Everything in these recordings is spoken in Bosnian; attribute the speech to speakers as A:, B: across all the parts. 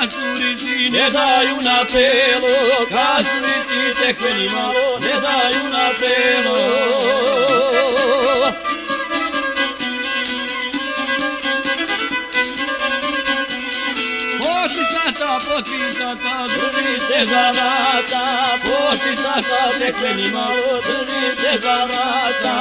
A: curici ne daju na pelo, kad curici tekve ni malo ne daju na pelo. Potpisata, drži se za vrata, potpisata, tekve ni malo, drži se za vrata.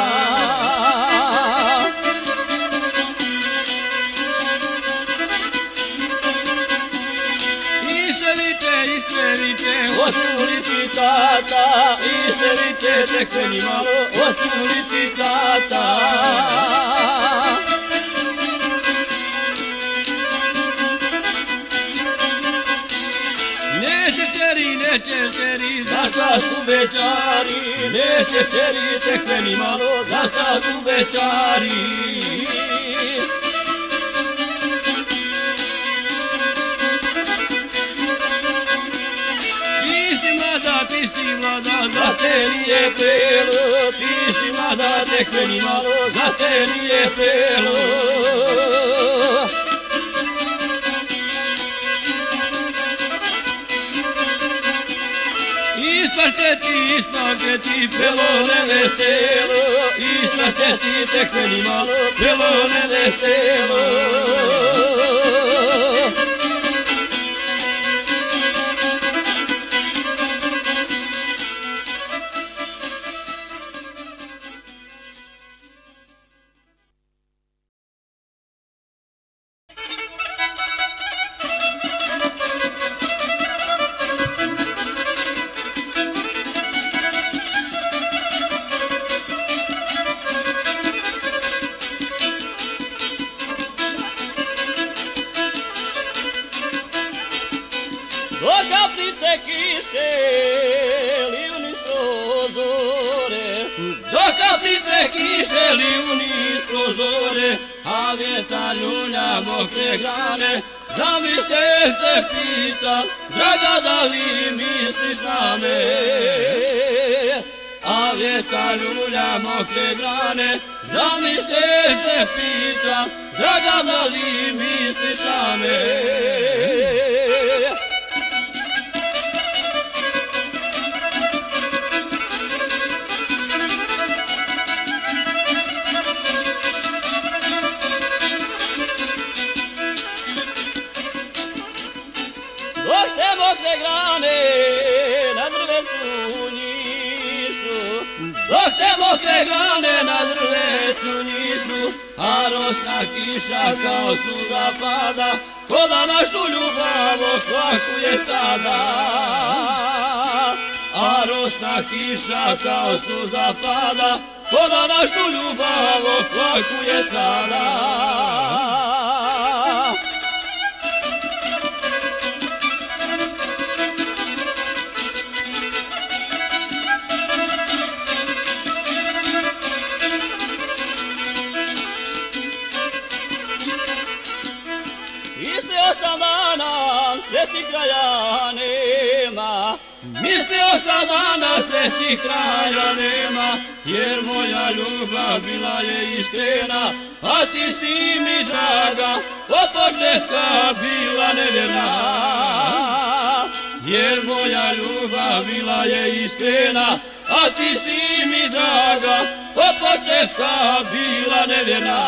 A: Isterite, osuliči tata, isterite, tekve ni malo, osuliči tata. Neće čeri, za šta su bećari, neće čeri, tekve ni malo, za šta su bećari. Ti si mlada, za te nije pelo, ti si mlada, tekve ni malo, za te nije pelo. Ispašte ti, pelo ne veselo, ispašte ti, tekve ni malo, pelo ne veselo. A vjetar ljulja mokre grane, zamisle se pita, draga da li misliš na me? A vjetar ljulja mokre grane, zamisle se pita, draga da li misliš na me? Dok se mokre grane na drveću njišu, a rosna kiša kao suza pada, ko da našu ljubav oplakuje sada. A rosna kiša kao suza pada, ko da našu ljubav oplakuje sada. Sreći kraja nema, mislio sam da na sreći kraja nema, jer moja ljubav bila je iskrena, a ti si mi draga, od početka bila nevjerna. Jer moja ljubav bila je iskrena, a ti si mi draga, od početka bila nevjerna.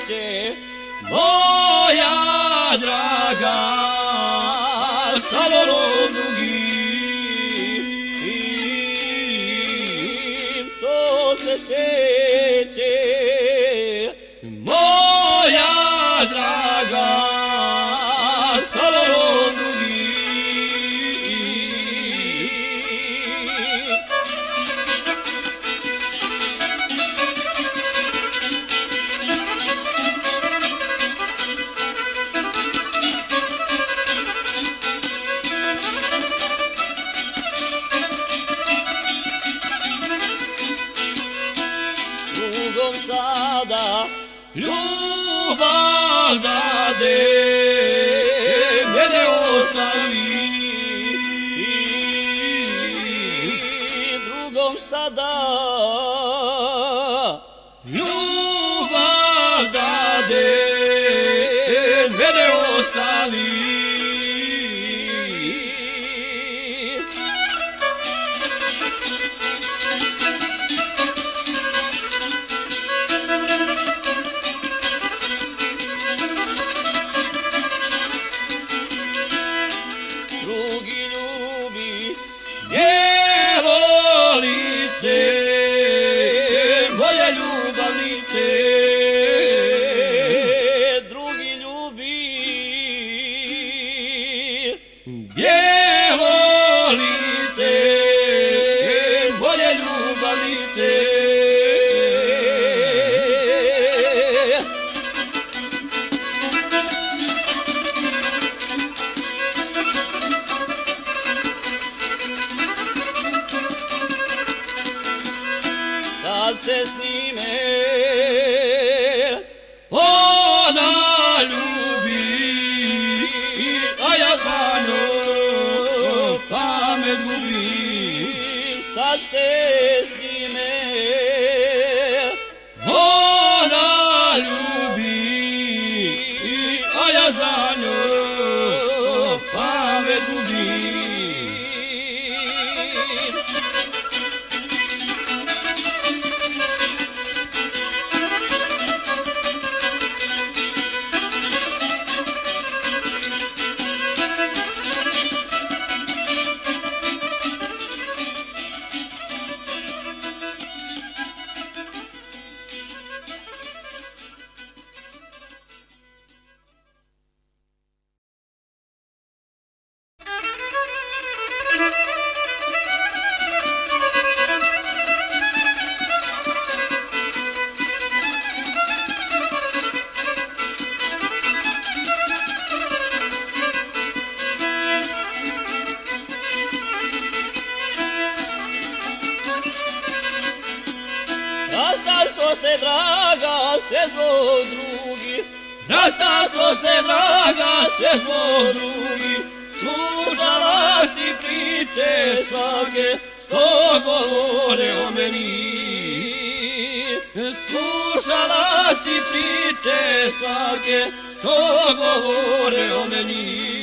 A: sreće, moja draga, stalorom dugim, to se šeće, moja draga, stalorom dugim. Drugom sada ljubav dade, mene ostavi. Drugom sada ljubav dade, mene ostavi. Drugi ljubi djevolice, moja ljubavnice. Drugi ljubi djevolice, moja ljubavnice. Kad se snime ona ljubi, a ja za njom pamet gubim. Kad se snime ona ljubi, a ja za njom pamet gubim. Rastarstvo se, draga, sve zbog drugih. Rastarstvo se, draga, sve zbog drugih. Slušala si priče svake, što govore o meni. Slušala si priče svake, što govore o meni.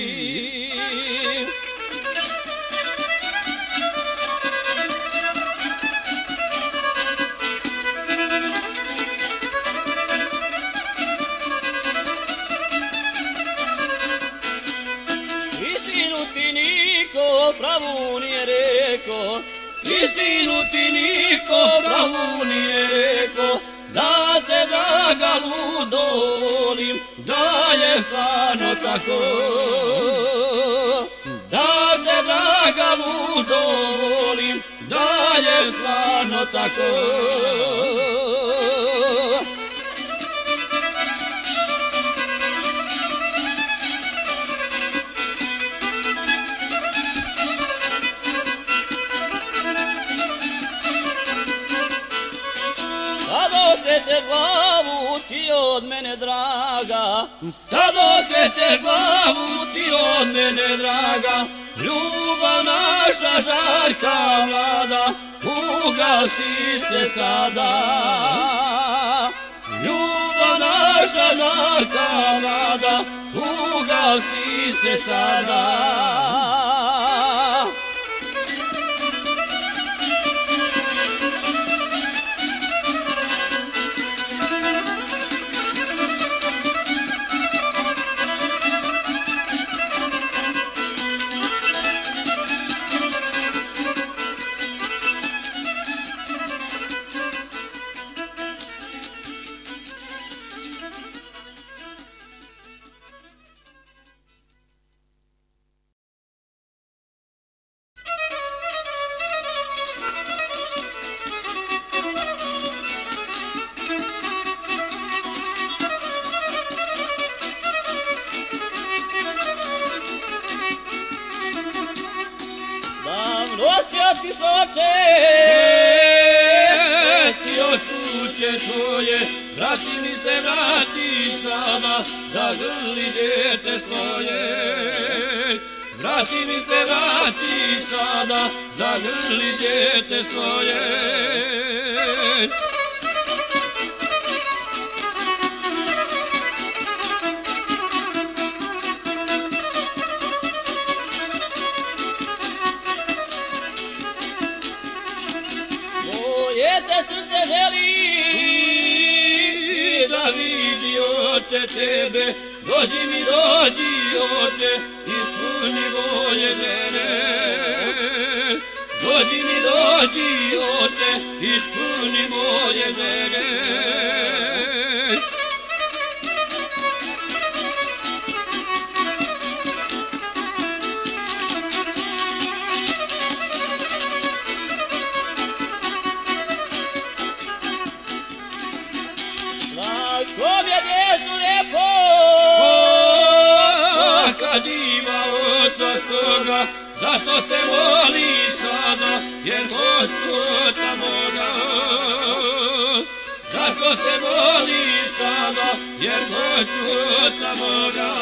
A: Istinu ti niko pravu nije reko, istinu ti niko pravu nije reko, da te, draga, ludo volim, da je stvarno tako. Da te, draga, ludo volim, da je stvarno tako. Sad okrećeš glavu ti od mene, draga, sad okrećeš glavu ti od mene, draga. Ljubav naša žarka mlada, ugasi se sada. Ljubav naša žarka mlada, ugasi se sada. osjetiš oče, ti od kuće tvoje, vrati mi se, vrati sada, zagrli dete svoje. Vrati mi se, vrati sada, zagrli dete svoje. Moje te srce želi da vidi oče tebe, dođi mi, dođi oče, ispuni moje žene. Dođi mi, dođi oče, ispuni moje žene. Kom je djecu lijepo, kad ima oca svoga, zašto te voli sada, jer hoću oca moga. Zašto te voli sada, jer hoću oca moga.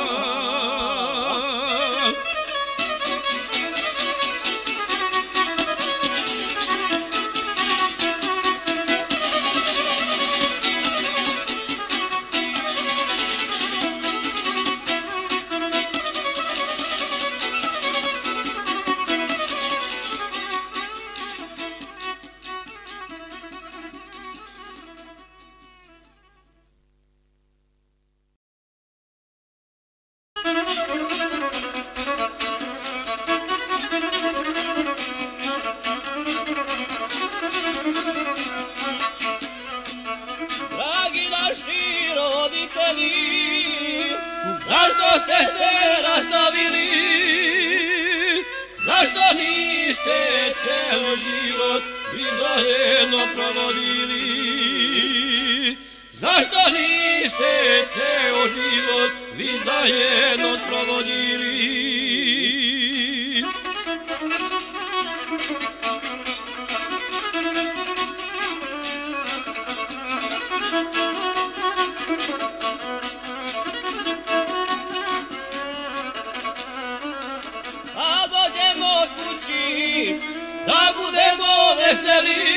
A: Dragi naši roditelji, zašto ste se rastavili? Zašto niste ceo život vi zajedno provodili? Zašto niste ceo život vi zajedno provodili? A dođemo kući, da budemo veseli,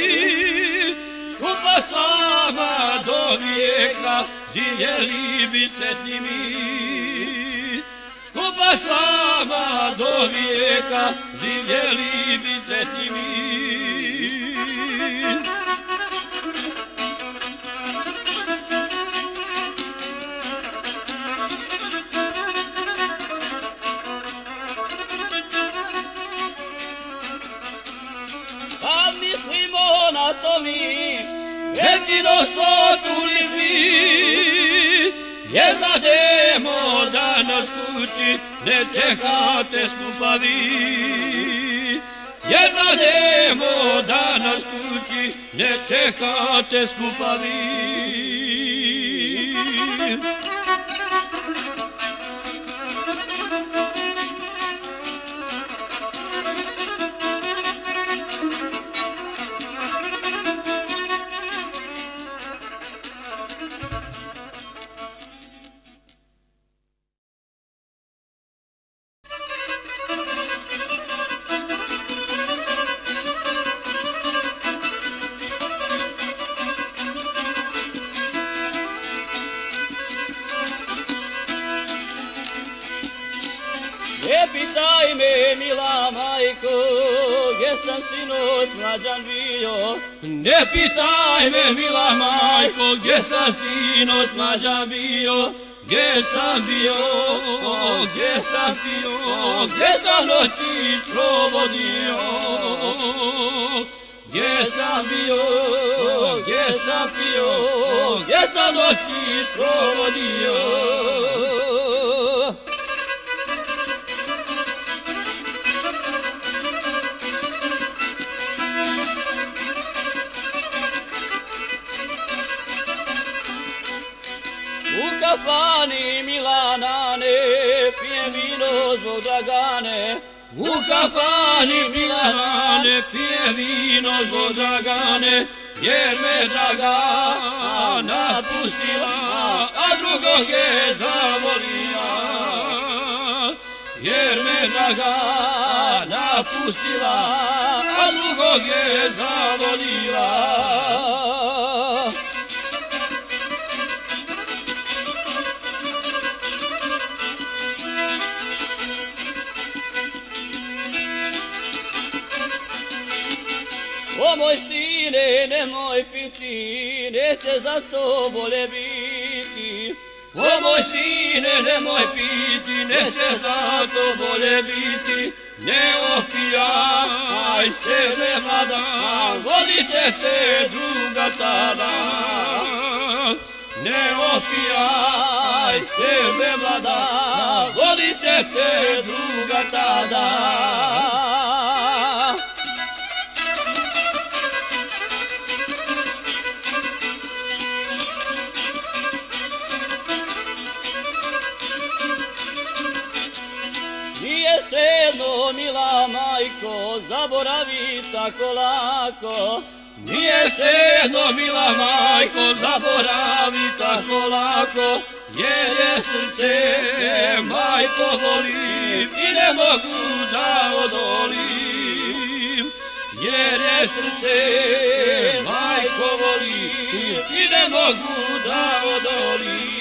A: skupa s vama do vijeka, živjeli bi sretni mi. Skupa s vama do vijeka, živjeli bi sretni mi. Pa mislimo na to mi, većino smo tulizni, jer znademo da nas kući ne čekate skupa vi. Jer znademo da nas kući ne čekate skupa vi. Ne pitaj me, mila majko, gdje sam sinoć mlađan bio. Ne pitaj me, mila majko, gdje sam sinoć mlađan bio. Gdje sam bio, gdje sam pio, gdje sam noći provodio. Gdje sam bio, gdje sam pio, gdje sam noći provodio. U kafani Milana ne pijem vino zbog Dragane. u kafani bila rane, pije vino zbog Dragane, jer me Dragana pustila, a drugog je zavolila. Jer me Dragana pustila, a drugog je zavolila. O moj sine, nemoj piti, neće za to bolje biti. O moj sine, nemoj piti, neće za to bolje biti. Ne opijaj sebe mlada, volit će te druga tada. Ne opijaj sebe mlada, volit će te druga tada. Nije svejedno, mila majko, zaboravi tako lako. Nije svejedno, mila majko, zaboravi tako lako. Jer je srce, majko, volim i ne mogu da odolim. Jer je srce, majko, volim i ne mogu da odolim.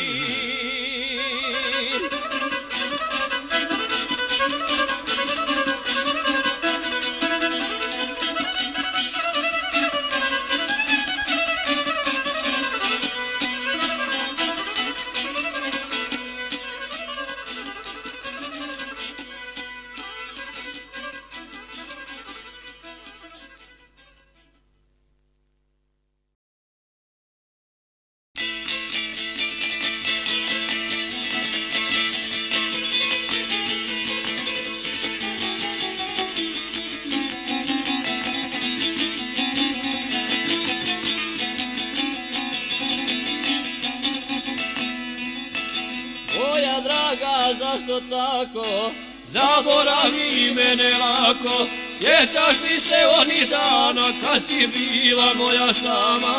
A: Moja draga, zašto tako? Zaboravi mene lako. Sjećaš li se onih dana kad si bila moja sama?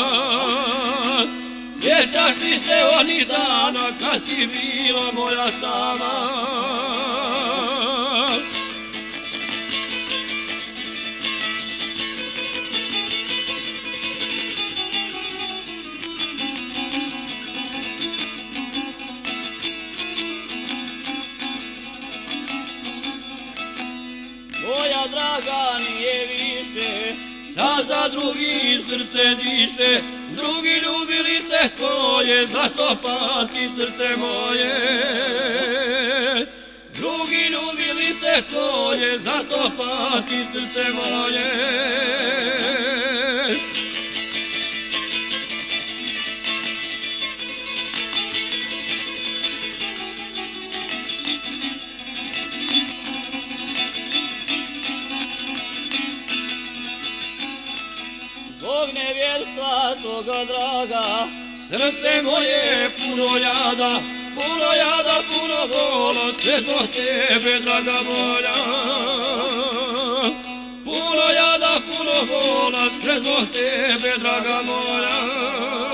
A: Sjećaš li se onih dana kad si bila moja sama? Moja draga nije više, sad za drugi srce diše. Drugi ljubili te tvoje, zato pati srce moje. Drugi ljubili te tvoje, zato pati srce moje. Zbog nevjerstva toga draga, srce moje puno jada, puno bola, sve zbog tebe draga moja. Puno jada, puno bola, sve zbog tebe draga moja.